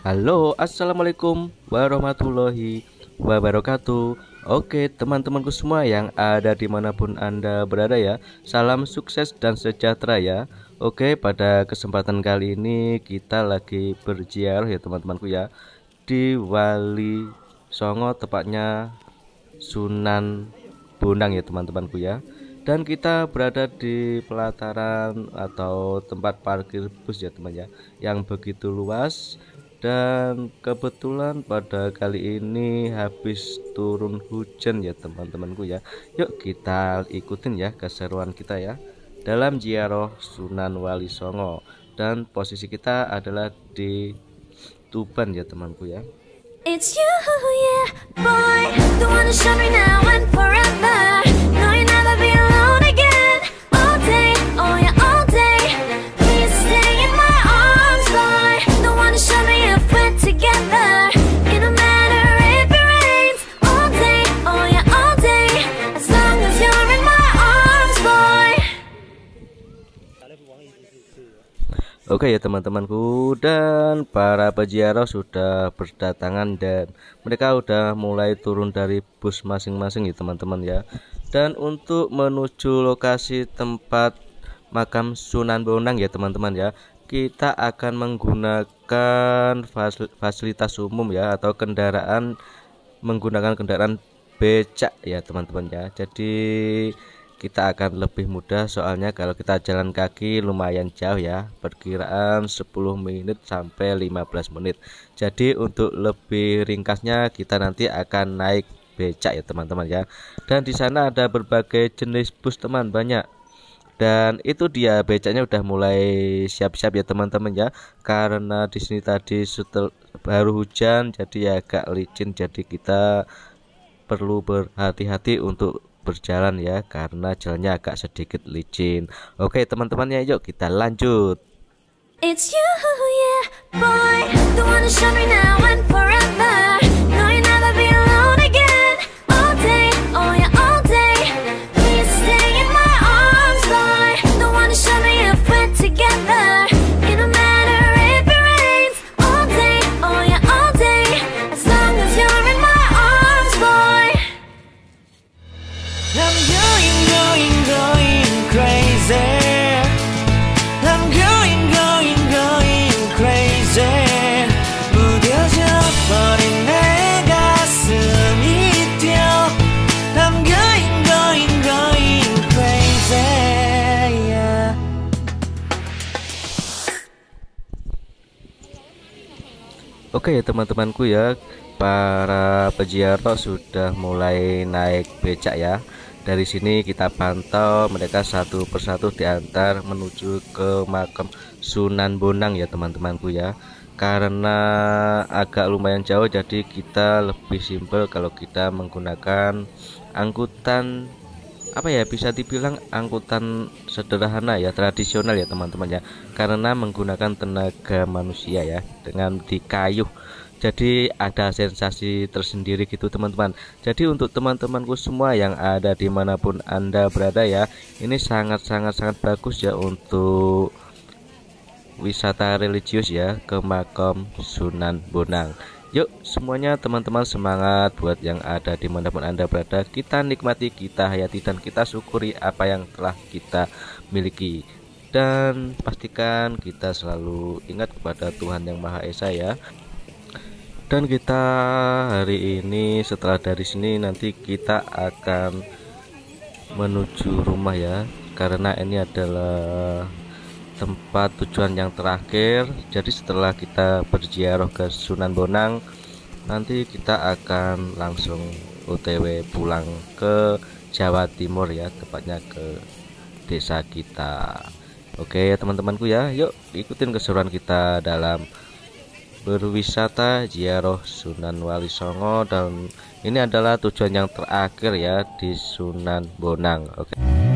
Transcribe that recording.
Halo, assalamualaikum warahmatullahi wabarakatuh. Oke, teman-temanku semua yang ada dimanapun Anda berada ya, salam sukses dan sejahtera ya. Oke, pada kesempatan kali ini kita lagi berziarah ya teman-temanku ya, di Wali Songo, tepatnya Sunan Bonang ya teman-temanku ya. Dan kita berada di pelataran atau tempat parkir bus ya teman ya, yang begitu luas. Dan kebetulan pada kali ini habis turun hujan ya teman-temanku ya. Yuk kita ikutin ya keseruan kita ya dalam ziarah Sunan Wali Songo. Dan posisi kita adalah di Tuban ya temanku ya. It's you, yeah, boy. The one to show me now and forever. No, you'll never be alone again. All day, oh yeah, all day. Please stay in my arms, boy. The one to show me if we're together. It don't matter if it rains. All day, oh yeah, all day. As long as you're in my arms, boy. Oke ya teman-temanku, dan para peziarah sudah berdatangan dan mereka udah mulai turun dari bus masing-masing ya teman-teman ya. Dan untuk menuju lokasi tempat makam Sunan Bonang ya teman-teman ya, kita akan menggunakan fasilitas umum ya, atau menggunakan kendaraan becak ya teman-teman ya. Jadi kita akan lebih mudah, soalnya kalau kita jalan kaki lumayan jauh ya, perkiraan 10 menit sampai 15 menit. Jadi untuk lebih ringkasnya kita nanti akan naik becak ya teman-teman ya. Dan di sana ada berbagai jenis bus teman, banyak. Dan itu dia becaknya udah mulai siap-siap ya teman-teman ya, karena di sini tadi baru hujan jadi ya agak licin, jadi kita perlu berhati-hati untuk berjalan ya, karena jalannya agak sedikit licin. Oke teman-teman ya, yuk kita lanjut. It's you, yeah, boy. The one to show me now and forever. No, you'll never be alone again. All day, oh yeah, all day. Please stay in my arms, boy. The one to show me if we're together. It don't matter if it rains. All day, oh yeah, all day. As long as you're in my arms, boy. I'm going crazy. I'm going crazy. 무뎌져 버린 내 가슴이 뛰어. I'm going crazy. Yeah. Oke ya teman-temanku ya, para peziarah sudah mulai naik becak ya. Dari sini kita pantau mereka satu persatu diantar menuju ke makam Sunan Bonang ya teman-temanku ya. Karena agak lumayan jauh, jadi kita lebih simpel kalau kita menggunakan angkutan, apa ya, bisa dibilang angkutan sederhana ya, tradisional ya teman-teman ya, karena menggunakan tenaga manusia ya, dengan dikayuh. Jadi ada sensasi tersendiri gitu teman-teman. Jadi untuk teman-temanku semua yang ada dimanapun Anda berada ya, ini sangat bagus ya untuk wisata religius ya, ke makam Sunan Bonang. Yuk semuanya teman-teman, semangat buat yang ada dimanapun Anda berada. Kita nikmati, kita hayati, dan kita syukuri apa yang telah kita miliki. Dan pastikan kita selalu ingat kepada Tuhan Yang Maha Esa ya. Dan kita hari ini setelah dari sini nanti kita akan menuju rumah ya, karena ini adalah tempat tujuan yang terakhir. Jadi setelah kita berziarah ke Sunan Bonang, nanti kita akan langsung OTW pulang ke Jawa Timur ya, tepatnya ke desa kita. Oke ya teman-temanku ya, yuk ikutin keseruan kita dalam berwisata ziarah Sunan Wali Songo. Dan ini adalah tujuan yang terakhir ya, di Sunan Bonang. Oke.